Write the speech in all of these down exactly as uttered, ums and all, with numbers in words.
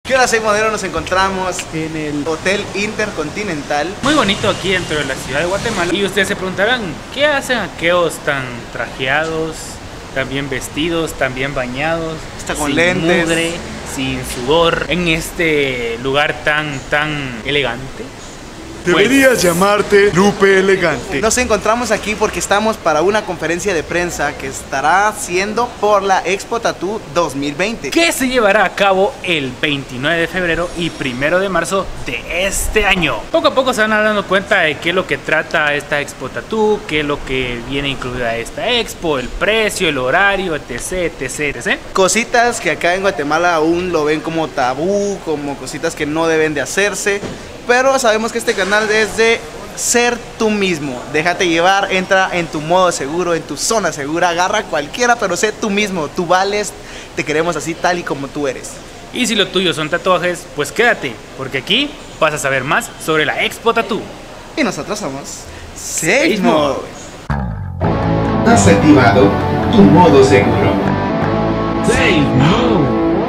¿Qué hora, soy Modelo? Nos encontramos en el Hotel Intercontinental. Muy bonito aquí dentro de la ciudad de Guatemala. Y ustedes se preguntarán, ¿qué hacen aquellos tan trajeados, tan bien vestidos, tan bien bañados? Está con sin lentes, mugre, sin sudor, en este lugar tan, tan elegante. Deberías pues llamarte Lupe Elegante. Nos encontramos aquí porque estamos para una conferencia de prensa que estará siendo por la Expo Tattoo dos mil veinte, que se llevará a cabo el veintinueve de febrero y primero de marzo de este año. Poco a poco se van dando cuenta de qué es lo que trata esta Expo Tattoo, qué es lo que viene incluida a esta expo, el precio, el horario, etc, etc, etc. Cositas que acá en Guatemala aún lo ven como tabú, como cositas que no deben de hacerse. Pero sabemos que este canal es de ser tú mismo. Déjate llevar, entra en tu modo seguro, en tu zona segura, agarra a cualquiera, pero sé tú mismo. Tú vales, te queremos así tal y como tú eres. Y si lo tuyo son tatuajes, pues quédate, porque aquí vas a saber más sobre la Expo Tattoo. Y nosotros somos Seismode. Has activado tu modo seguro. Seismode.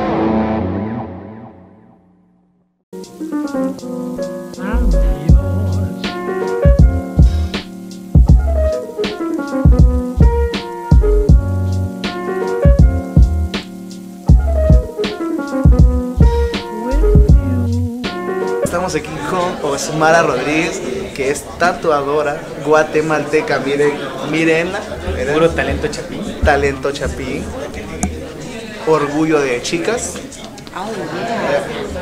Estamos aquí con Osmara Rodríguez, que es tatuadora guatemalteca. Miren, mírenla. miren. Puro talento chapín. Talento chapín. Orgullo de chicas. Oh, yeah.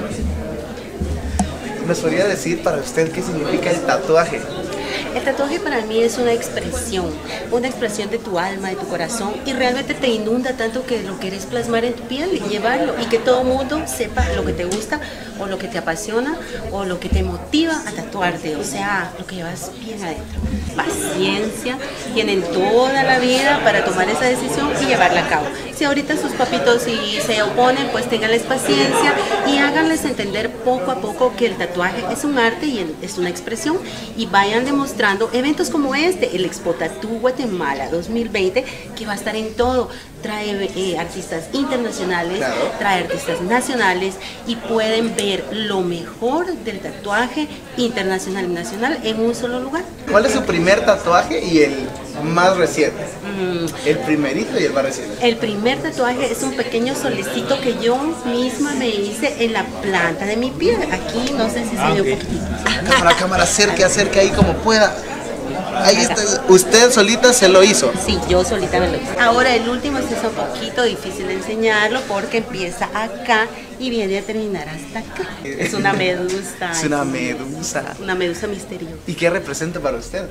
¿Me podría decir para usted qué significa el tatuaje? El tatuaje para mí es una expresión, una expresión de tu alma, de tu corazón, y realmente te inunda tanto que lo quieres plasmar en tu piel y llevarlo, y que todo el mundo sepa lo que te gusta o lo que te apasiona o lo que te motiva a tatuarte, o sea, lo que llevas bien adentro. Paciencia, tienen toda la vida para tomar esa decisión y llevarla a cabo. Si ahorita sus papitos si se oponen, pues ténganles paciencia y háganles entender poco a poco que el tatuaje es un arte y es una expresión, y vayan demostrando eventos como este, el Expo Tattoo Guatemala dos mil veinte, que va a estar en todo. Trae eh, artistas internacionales, claro. Trae artistas nacionales, y pueden ver lo mejor del tatuaje internacional y nacional en un solo lugar. ¿Cuál es su primer tatuaje y el más reciente? Mm. El primerito y el más reciente. El primer tatuaje es un pequeño solecito que yo misma me hice en la planta de mi pie. Aquí no sé si ah, se ve okay. un poquitito. Cámara, cámara, acerque, acerque ahí como pueda. Ahí está. ¿Usted solita se lo hizo? Sí, yo solita me lo hice. Ahora el último es un poquito difícil de enseñarlo porque empieza acá y viene a terminar hasta acá. Es una medusa. Es una medusa. Una medusa misteriosa. ¿Y qué representa para usted?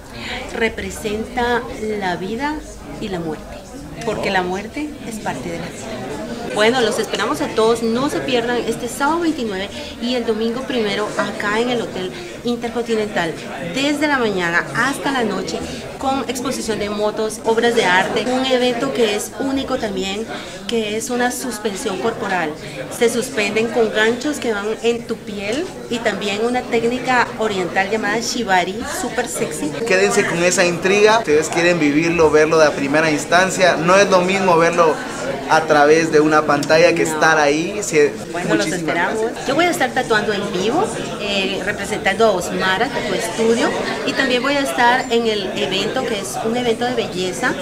Representa la vida y la muerte, porque la muerte es parte de la vida. Bueno, los esperamos a todos, no se pierdan este sábado veintinueve y el domingo primero acá en el Hotel Intercontinental, desde la mañana hasta la noche, con exposición de motos, obras de arte, un evento que es único también, que es una suspensión corporal. Se suspenden con ganchos que van en tu piel, y también una técnica oriental llamada Shibari, súper sexy. Quédense con esa intriga, ustedes quieren vivirlo, verlo de primera instancia, no es lo mismo verlo a través de una pantalla que no. estar ahí. Sí, bueno, los esperamos. Gracias. Yo voy a estar tatuando en vivo, eh, representando a Osmara Tattoo Studio, y también voy a estar en el evento que es un evento de belleza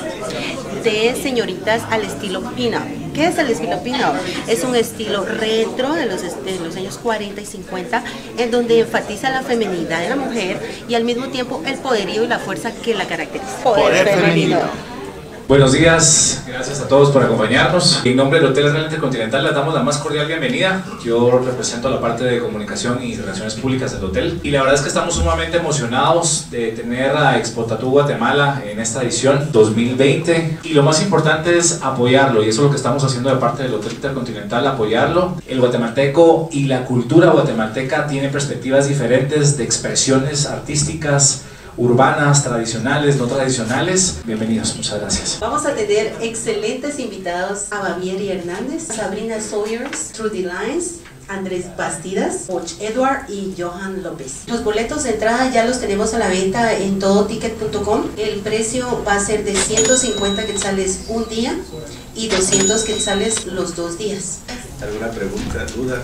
de señoritas al estilo pin-up. ¿Qué es el estilo pin-up? Es un estilo retro de los, de los años cuarenta y cincuenta, en donde enfatiza la feminidad de la mujer y al mismo tiempo el poderío y la fuerza que la caracteriza. Poder, Poder femenino. femenino. Buenos días, gracias a todos por acompañarnos. En nombre del Hotel Intercontinental les damos la más cordial bienvenida. Yo represento la parte de comunicación y relaciones públicas del hotel, y la verdad es que estamos sumamente emocionados de tener a Expo Tattoo Guatemala en esta edición dos mil veinte, y lo más importante es apoyarlo, y eso es lo que estamos haciendo de parte del Hotel Intercontinental, apoyarlo. El guatemalteco y la cultura guatemalteca tienen perspectivas diferentes de expresiones artísticas, urbanas, tradicionales, no tradicionales. Bienvenidos, muchas gracias. Vamos a tener excelentes invitados: a Bavieri Hernández, Sabrina Sawyers, Trudy Lines, Andrés Bastidas, Och Edward y Johan López. Los boletos de entrada ya los tenemos a la venta en todo ticket punto com. El precio va a ser de ciento cincuenta quetzales un día y doscientos quetzales los dos días. ¿Alguna pregunta, duda?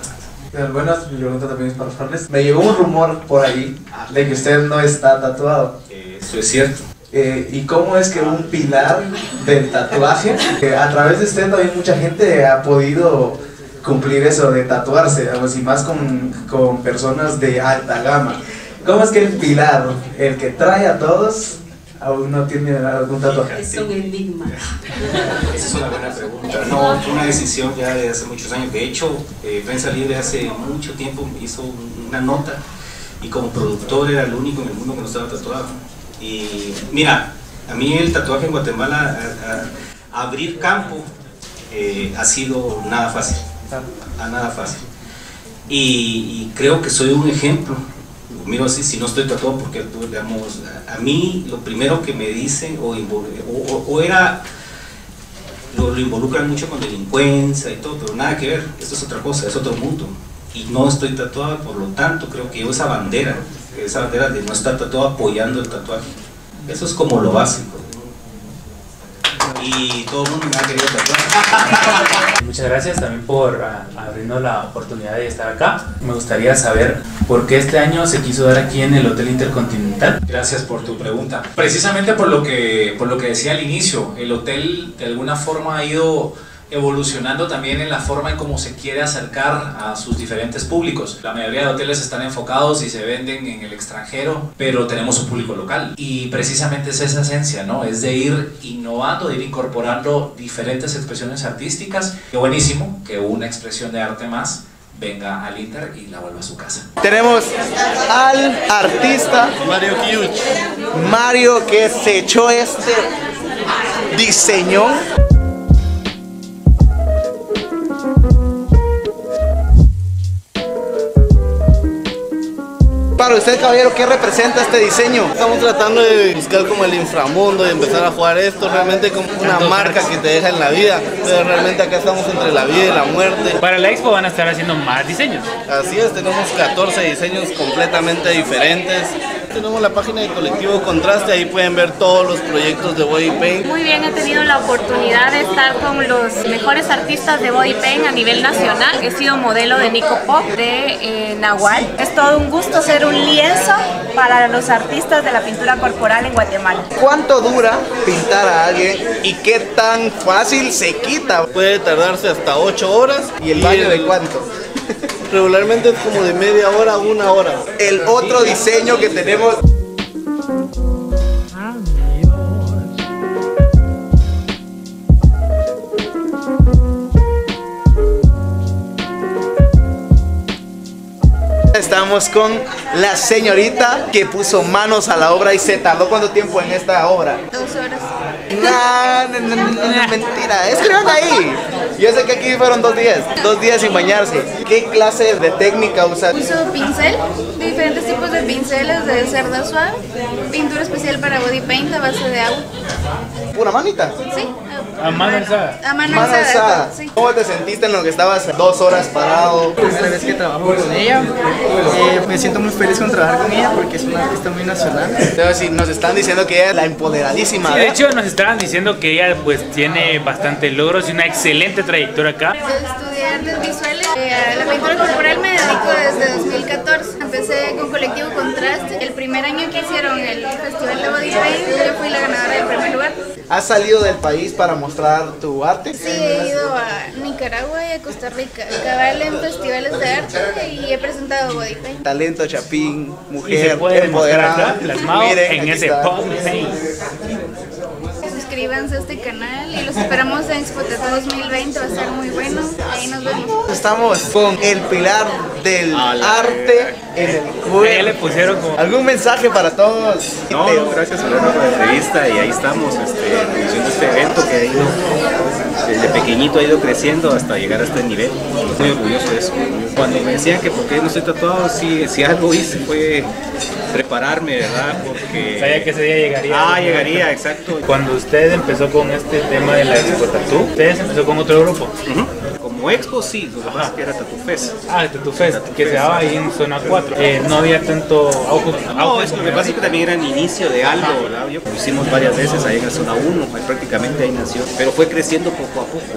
Buenas, mi pregunta también es para Farles. Me llegó un rumor por ahí de que usted no está tatuado. Eh, eso es cierto. Eh, ¿Y cómo es que un pilar del tatuaje, que a través de usted también mucha gente ha podido cumplir eso de tatuarse, y más con, con personas de alta gama? ¿Cómo es que el pilar, el que trae a todos, aún no tiene algún tatuaje? Es un enigma. Esa es una buena pregunta. No, fue una decisión ya de hace muchos años. De hecho, eh, Prensa Libre hace mucho tiempo hizo una nota y como productor era el único en el mundo que no estaba tatuado. Y mira, a mí el tatuaje en Guatemala, a, a, abrir campo, eh, ha sido nada fácil. A nada fácil. Y, y creo que soy un ejemplo. Miro así, si no estoy tatuado, porque digamos, a, a mí lo primero que me dicen o, o, o era lo, lo involucran mucho con delincuencia y todo, pero nada que ver, esto es otra cosa, es otro mundo y no estoy tatuado, por lo tanto creo que yo esa bandera, esa bandera de no estar tatuado apoyando el tatuaje, eso es como lo básico. Y todo el mundo me ha querido tatuar. Muchas gracias también por uh, abrirnos la oportunidad de estar acá. Me gustaría saber por qué este año se quiso dar aquí en el Hotel Intercontinental. Gracias por tu pregunta. Precisamente por lo que, por lo que decía al inicio, el hotel de alguna forma ha ido evolucionando también en la forma en cómo se quiere acercar a sus diferentes públicos. La mayoría de hoteles están enfocados y se venden en el extranjero, pero tenemos un público local y precisamente es esa esencia, ¿no? Es de ir innovando, de ir incorporando diferentes expresiones artísticas. Qué buenísimo que una expresión de arte más venga al Inter y la vuelva a su casa. Tenemos al artista Mario Kiuch. Mario, que se echó este diseño. Para usted, caballero, ¿qué representa este diseño? Estamos tratando de buscar como el inframundo y empezar a jugar esto realmente como una marca que te deja en la vida, pero realmente acá estamos entre la vida y la muerte. Para la expo van a estar haciendo más diseños. Así es, tenemos catorce diseños completamente diferentes. Tenemos la página de Colectivo Contraste, ahí pueden ver todos los proyectos de Body Paint. Muy bien, he tenido la oportunidad de estar con los mejores artistas de Body Paint a nivel nacional. He sido modelo de Nico Pop, de eh, Nahual. Es todo un gusto ser un lienzo para los artistas de la pintura corporal en Guatemala. ¿Cuánto dura pintar a alguien y qué tan fácil se quita? Puede tardarse hasta ocho horas. ¿Y el baño de cuánto? Regularmente es como de media hora a una hora. El otro diseño que tenemos. Estamos con la señorita que puso manos a la obra y se tardó cuánto tiempo en esta obra. Dos horas. No, no, no, no, no, mentira. Escriban ahí. Yo sé que aquí fueron dos días, dos días sin bañarse. ¿Qué clase de técnica usa? Uso pincel, diferentes tipos de pinceles de cerda suave, pintura especial para body paint a base de agua. ¿Pura manita? Sí. A mano alzada. A mano Mano alzada. alzada. Sí. ¿Cómo te sentiste en lo que estabas dos horas parado? Primera vez que trabajo con ella, eh, me siento muy feliz con trabajar con ella porque es una artista muy nacional. Entonces, si nos están diciendo que ella es la empoderadísima. Sí, de ¿eh? hecho nos estaban diciendo que ella pues tiene bastante logros y una excelente trayectoria acá. Estudié artes visuales, eh, a la pintura corporal me dedico desde dos mil catorce. Empecé con Colectivo Contraste. El primer año que hicieron el Festival de Body Paint, yo fui la ganadora del primer lugar. ¿Has salido del país para mostrar tu arte? Sí, he ido a Nicaragua y a Costa Rica, cabal en festivales de arte y he presentado Body Paint. Talento, chapín, Y mujer, se puede demostrar empoderada. acá, plasmado Miren, en aquí ese está. pop paint. Suscríbanse a este canal y los esperamos en Expo Tattoo dos mil veinte, va a ser muy bueno. Ahí nos vemos. Estamos con el pilar del arte en el cuerpo. Ya le pusieron como... ¿Algún mensaje para todos? No, no, gracias a por la entrevista y ahí estamos, este, produciendo este evento que ha ido, desde pequeñito ha ido creciendo hasta llegar a este nivel. Muy orgulloso de eso. Cuando me decían que por qué no estoy tatuado, si, si algo hice fue prepararme, ¿verdad? Porque... Sabía que ese día llegaría. Ah, llegaría, exacto. Cuando usted empezó con este tema de la Expo Tattoo, ¿ustedes empezó con otro grupo? Uh-huh. Como Expo sí, lo que pasa es que era Tattoo Fest. Ah, el Tattoo Fest, que se daba ahí en zona cuatro. Eh, no había tanto auge. No, es que lo que pasa es que también era el inicio de algo, ¿verdad? Yo lo hicimos varias veces ahí en la zona uno, prácticamente ahí nació, pero fue creciendo poco a poco.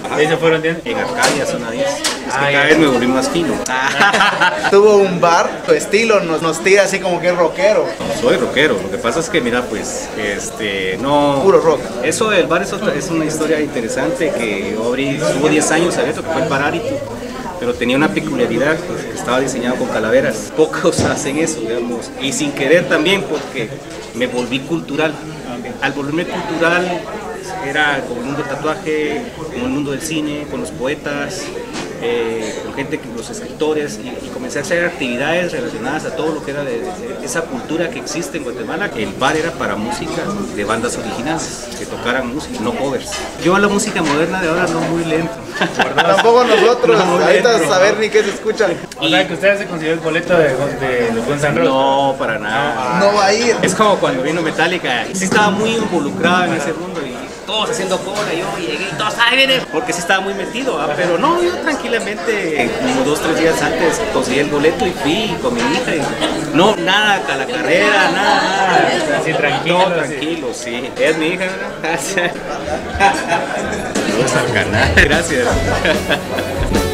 Ahí se fueron diez. En Arcadia, zona diez. Es que Ah, cada ya. vez me volví más fino. Tuvo un bar, tu estilo nos, nos tira así como que es rockero. Soy rockero, lo que pasa es que mira pues, este, no... Puro rock. Eso del bar es, otra, es una historia interesante que yo abrí, estuvo diez años abierto, que fue el Parárito, pero tenía una peculiaridad, pues, que estaba diseñado con calaveras. Pocos hacen eso, digamos, y sin querer también porque me volví cultural. Al volverme cultural era como el mundo del tatuaje, como el mundo del cine, con los poetas, eh, con gente, los escritores, y, y comencé a hacer actividades relacionadas a todo lo que era de, de esa cultura que existe en Guatemala. El bar era para música de bandas originales, que tocaran música, no covers. Yo a la música moderna de ahora no muy lento. Tampoco nosotros, No, muy ahorita lento. saber ni qué se escucha. O sea, que ustedes se consiguió el boleto de, de los Guns N' Roses. No, para nada. No va a ir. Es como cuando vino Metallica, sí estaba muy involucrado en ese mundo y todos haciendo cola, yo llegué y todos, ahí viene, porque sí estaba muy metido, ¿ah? Pero no, yo tranquilamente, como dos, tres días antes, conseguí el boleto y fui con mi hija y no, nada, a la carrera, nada, nada. Así tranquilo. No, tranquilo, sí. Es mi hija, ¿no? Gracias. Saludos al canal. Gracias.